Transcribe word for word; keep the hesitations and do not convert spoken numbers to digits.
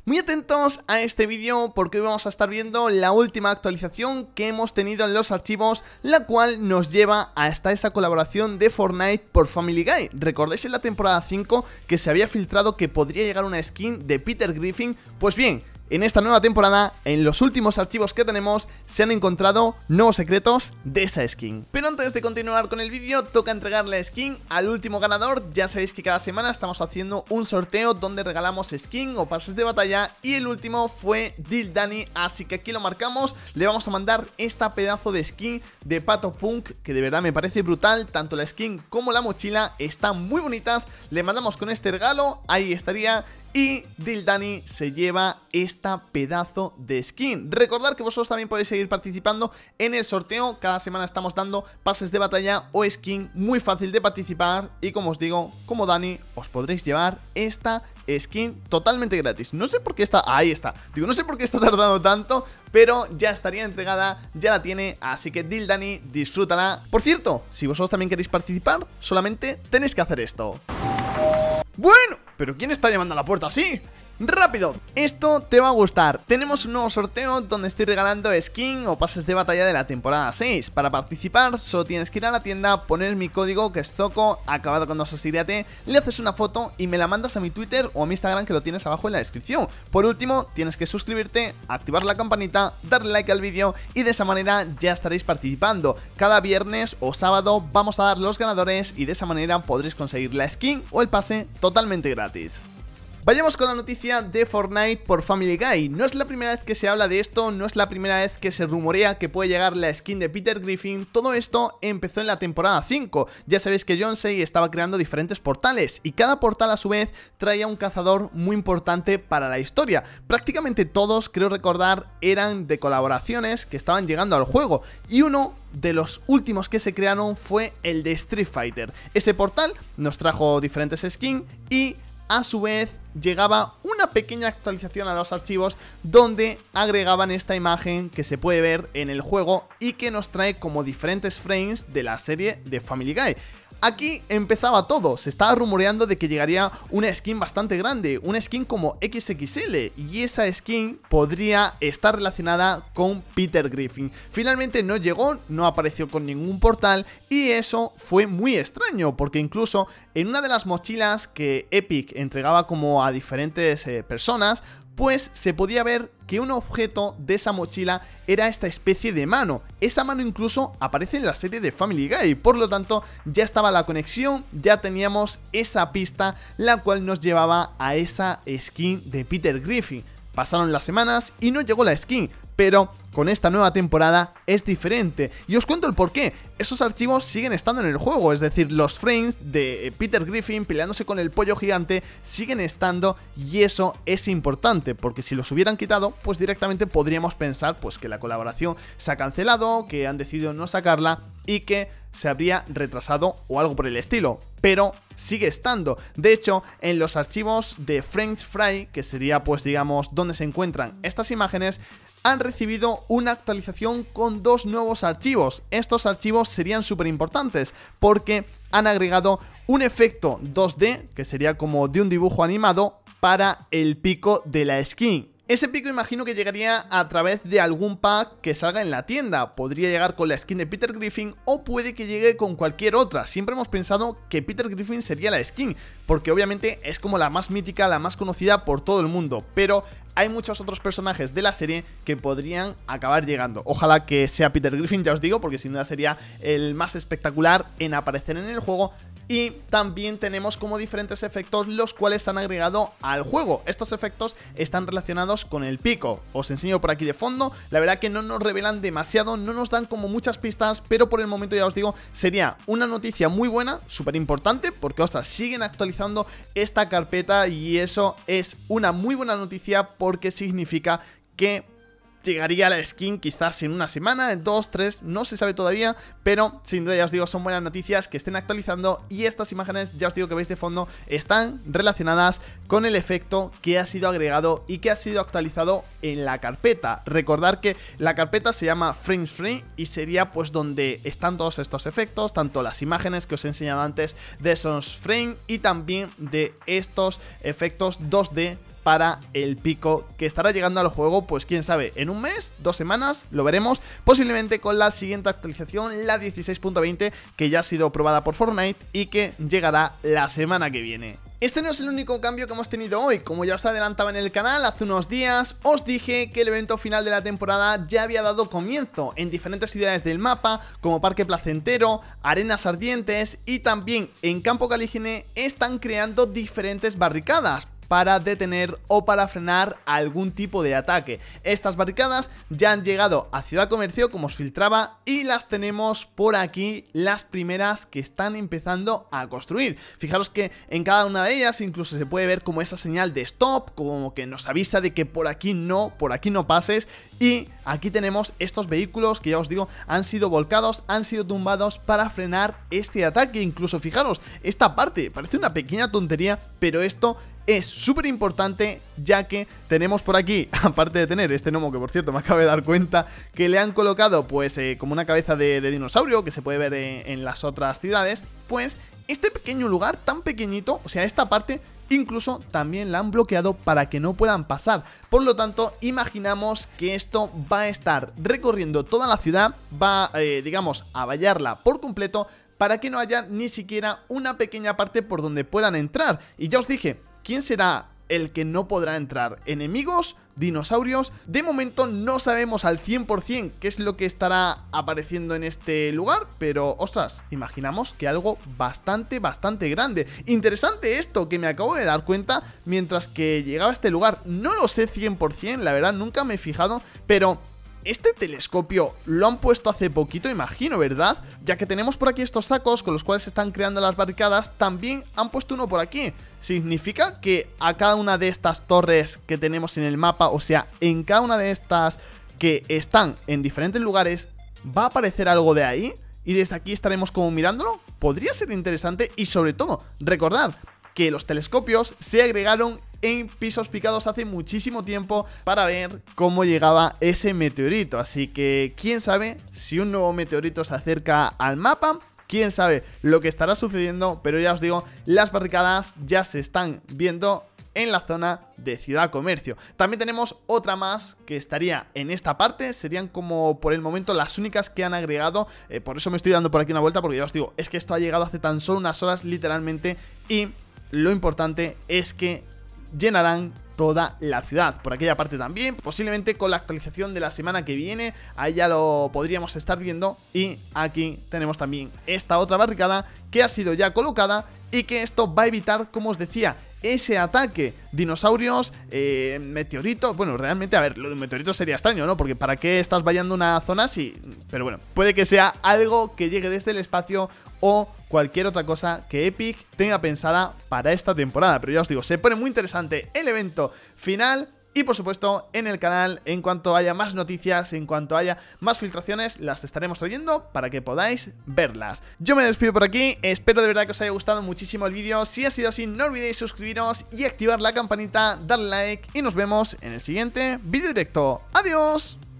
Muy atentos a este vídeo porque hoy vamos a estar viendo la última actualización que hemos tenido en los archivos, la cual nos lleva hasta esa colaboración de Fortnite por Family Guy. ¿Recordáis en la temporada cinco que se había filtrado que podría llegar una skin de Peter Griffin? Pues bien, en esta nueva temporada, en los últimos archivos que tenemos, se han encontrado nuevos secretos de esa skin. Pero antes de continuar con el vídeo, toca entregar la skin al último ganador. Ya sabéis que cada semana estamos haciendo un sorteo donde regalamos skin o pases de batalla, y el último fue Dildani, así que aquí lo marcamos. Le vamos a mandar esta pedazo de skin de Pato Punk, que de verdad me parece brutal. Tanto la skin como la mochila están muy bonitas. Le mandamos con este regalo, ahí estaría. Y Dildani se lleva esta pedazo de skin. Recordad que vosotros también podéis seguir participando en el sorteo. Cada semana estamos dando pases de batalla o skin, muy fácil de participar. Y como os digo, como Dani, os podréis llevar esta skin totalmente gratis. No sé por qué está... Ahí está. Digo, no sé por qué está tardando tanto, pero ya estaría entregada, ya la tiene. Así que Dildani, disfrútala. Por cierto, si vosotros también queréis participar, solamente tenéis que hacer esto. Bueno, ¿pero quién está llamando a la puerta así? ¡Rápido! Esto te va a gustar. Tenemos un nuevo sorteo donde estoy regalando skin o pases de batalla de la temporada seis. Para participar solo tienes que ir a la tienda, poner mi código que es Zoco, acabado con dos osiriate, le haces una foto y me la mandas a mi Twitter o a mi Instagram, que lo tienes abajo en la descripción. Por último, tienes que suscribirte, activar la campanita, darle like al vídeo y de esa manera ya estaréis participando. Cada viernes o sábado vamos a dar los ganadores y de esa manera podréis conseguir la skin o el pase totalmente gratis. Vayamos con la noticia de Fortnite por Family Guy. No es la primera vez que se habla de esto, no es la primera vez que se rumorea que puede llegar la skin de Peter Griffin. Todo esto empezó en la temporada cinco. Ya sabéis que Jonesy estaba creando diferentes portales y cada portal a su vez traía un cazador muy importante para la historia. Prácticamente todos, creo recordar, eran de colaboraciones que estaban llegando al juego, y uno de los últimos que se crearon fue el de Street Fighter. Ese portal nos trajo diferentes skins y a su vez llegaba una pequeña actualización a los archivos donde agregaban esta imagen que se puede ver en el juego y que nos trae como diferentes frames de la serie de Family Guy. Aquí empezaba todo, se estaba rumoreando de que llegaría una skin bastante grande, una skin como equis equis ele, y esa skin podría estar relacionada con Peter Griffin. Finalmente no llegó, no apareció con ningún portal, y eso fue muy extraño, porque incluso en una de las mochilas que Epic entregaba como a diferentes eh, personas, pues se podía ver que un objeto de esa mochila era esta especie de mano. Esa mano incluso aparece en la serie de Family Guy, por lo tanto ya estaba la conexión, ya teníamos esa pista, la cual nos llevaba a esa skin de Peter Griffin. Pasaron las semanas y no llegó la skin, pero con esta nueva temporada es diferente, y os cuento el porqué. Esos archivos siguen estando en el juego, es decir, los frames de Peter Griffin peleándose con el pollo gigante siguen estando, y eso es importante, porque si los hubieran quitado, pues directamente podríamos pensar pues que la colaboración se ha cancelado, que han decidido no sacarla y que se habría retrasado o algo por el estilo, pero sigue estando. De hecho, en los archivos de French Fry, que sería pues digamos donde se encuentran estas imágenes, han recibido una actualización con dos nuevos archivos. Estos archivos serían súper importantes porque han agregado un efecto dos de, que sería como de un dibujo animado, para el pico de la skin. Ese pico imagino que llegaría a través de algún pack que salga en la tienda. Podría llegar con la skin de Peter Griffin o puede que llegue con cualquier otra. Siempre hemos pensado que Peter Griffin sería la skin, porque obviamente es como la más mítica, la más conocida por todo el mundo, pero hay muchos otros personajes de la serie que podrían acabar llegando. Ojalá que sea Peter Griffin, ya os digo, porque sin duda sería el más espectacular en aparecer en el juego. Y también tenemos como diferentes efectos los cuales se han agregado al juego. Estos efectos están relacionados con el pico. Os enseño por aquí de fondo. La verdad que no nos revelan demasiado, no nos dan como muchas pistas, pero por el momento ya os digo, sería una noticia muy buena, súper importante, porque ostras, siguen actualizando esta carpeta y eso es una muy buena noticia, porque significa que llegaría la skin quizás en una semana, en dos, tres, no se sabe todavía, pero sin duda ya os digo, son buenas noticias que estén actualizando, y estas imágenes, ya os digo que veis de fondo, están relacionadas con el efecto que ha sido agregado y que ha sido actualizado en la carpeta. Recordar que la carpeta se llama Frame Free y sería pues donde están todos estos efectos, tanto las imágenes que os he enseñado antes de esos frames y también de estos efectos dos de para el pico que estará llegando al juego, pues quién sabe, en un mes, dos semanas, lo veremos, posiblemente con la siguiente actualización, la dieciséis punto veinte, que ya ha sido probada por Fortnite y que llegará la semana que viene. Este no es el único cambio que hemos tenido hoy. Como ya os adelantaba en el canal hace unos días, os dije que el evento final de la temporada ya había dado comienzo en diferentes ciudades del mapa, como Parque Placentero, Arenas Ardientes y también en Campo Calígene están creando diferentes barricadas para detener o para frenar algún tipo de ataque. Estas barricadas ya han llegado a Ciudad Comercio, como os filtraba, y las tenemos por aquí, las primeras que están empezando a construir. Fijaros que en cada una de ellas incluso se puede ver como esa señal de stop, como que nos avisa de que por aquí no, por aquí no pases. Y aquí tenemos estos vehículos que ya os digo han sido volcados, han sido tumbados para frenar este ataque. Incluso fijaros, esta parte parece una pequeña tontería, pero esto es súper importante, ya que tenemos por aquí, aparte de tener este gnomo, que por cierto me acabo de dar cuenta que le han colocado pues eh, como una cabeza de, de dinosaurio, que se puede ver eh, en las otras ciudades, pues este pequeño lugar tan pequeñito, o sea, esta parte incluso también la han bloqueado para que no puedan pasar. Por lo tanto, imaginamos que esto va a estar recorriendo toda la ciudad, va, eh, digamos, a vallarla por completo, para que no haya ni siquiera una pequeña parte por donde puedan entrar. Y ya os dije, ¿quién será el que no podrá entrar? ¿Enemigos? ¿Dinosaurios? De momento no sabemos al cien por cien qué es lo que estará apareciendo en este lugar, pero ostras, imaginamos que algo bastante, bastante grande. Interesante esto que me acabo de dar cuenta mientras que llegaba a este lugar. No lo sé cien por cien, la verdad nunca me he fijado, pero este telescopio lo han puesto hace poquito, imagino, ¿verdad? Ya que tenemos por aquí estos sacos con los cuales se están creando las barricadas, también han puesto uno por aquí. Significa que a cada una de estas torres que tenemos en el mapa, o sea, en cada una de estas que están en diferentes lugares, va a aparecer algo de ahí y desde aquí estaremos como mirándolo. Podría ser interesante y sobre todo, recordar que los telescopios se agregaron en Pisos Picados hace muchísimo tiempo para ver cómo llegaba ese meteorito. Así que quién sabe si un nuevo meteorito se acerca al mapa, quién sabe lo que estará sucediendo, pero ya os digo, las barricadas ya se están viendo en la zona de Ciudad Comercio. También tenemos otra más que estaría en esta parte, serían como por el momento las únicas que han agregado, eh, por eso me estoy dando por aquí una vuelta, porque ya os digo, es que esto ha llegado hace tan solo unas horas literalmente, y lo importante es que llenarán toda la ciudad. Por aquella parte también, posiblemente con la actualización de la semana que viene, ahí ya lo podríamos estar viendo. Y aquí tenemos también esta otra barricada que ha sido ya colocada y que esto va a evitar, como os decía, ese ataque. Dinosaurios, eh, meteoritos. Bueno, realmente, a ver, lo de meteoritos sería extraño, ¿no? Porque ¿para qué estás vallando una zona si...? Pero bueno, puede que sea algo que llegue desde el espacio o cualquier otra cosa que Epic tenga pensada para esta temporada. Pero ya os digo, se pone muy interesante el evento final. Y por supuesto en el canal, en cuanto haya más noticias, en cuanto haya más filtraciones, las estaremos trayendo para que podáis verlas. Yo me despido por aquí, espero de verdad que os haya gustado muchísimo el vídeo. Si ha sido así, no olvidéis suscribiros y activar la campanita, darle like y nos vemos en el siguiente vídeo directo. ¡Adiós!